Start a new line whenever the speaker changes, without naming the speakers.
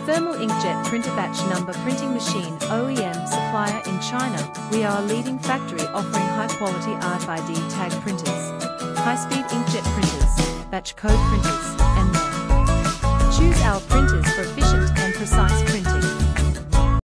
Thermal Inkjet Printer Batch Number Printing Machine OEM Supplier in China. We are a leading factory offering high-quality RFID tag printers, high-speed inkjet printers, batch code printers,